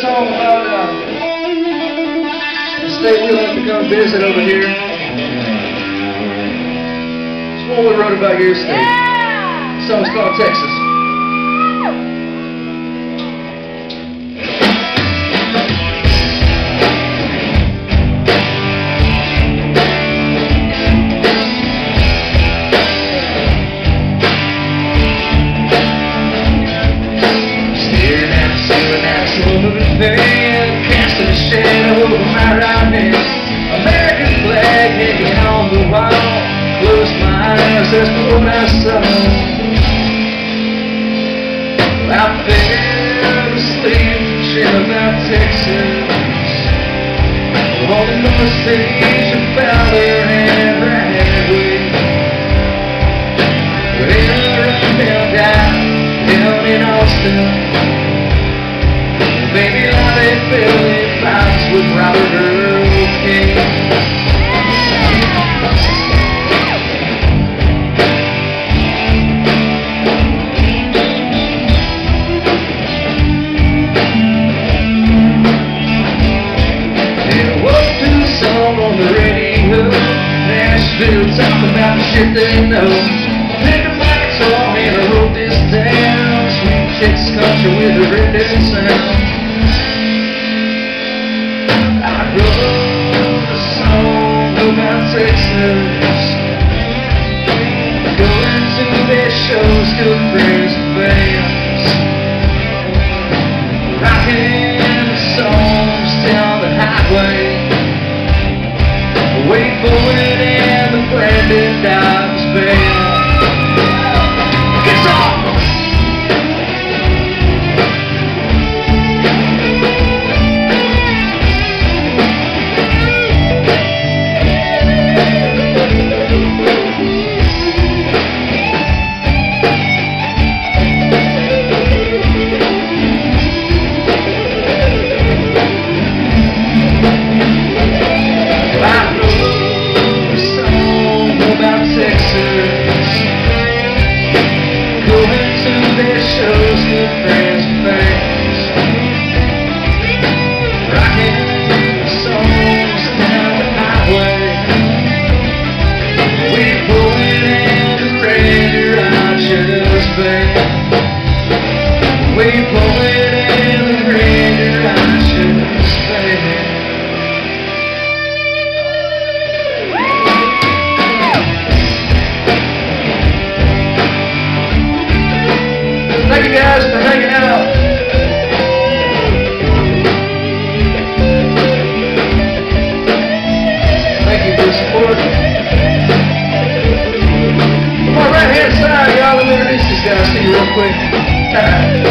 song about the state we like to come visit over here. It's one we wrote about your state. The song's called Texas. Casting a shadow over my right hand, American flag hanging on the wall. Close my eyes, that's what I saw. I fell asleep thinking about Texas. All the North States about her hand right way. Well, I run down in Austin. Baby, life ain't filling fights with Robert Earl King. Yeah, woke to the song on the radio. Nashville talk about the shit they know. Picked up my guitar and I wrote this down. Sweet Texas country with a redneck sound. Texas, going to their shows, good friends and fans, rocking songs down the highway, wait for it and the Brandon Dobbs band. Get off! Shows good friends and fans, rocking songs down the highway. We pull it in the Randy Rogers band. We pull it in the Randy Rogers band. Thank you guys for hanging out. Thank you for the support. On my right hand side, y'all, let me introduce this guy. See you real quick.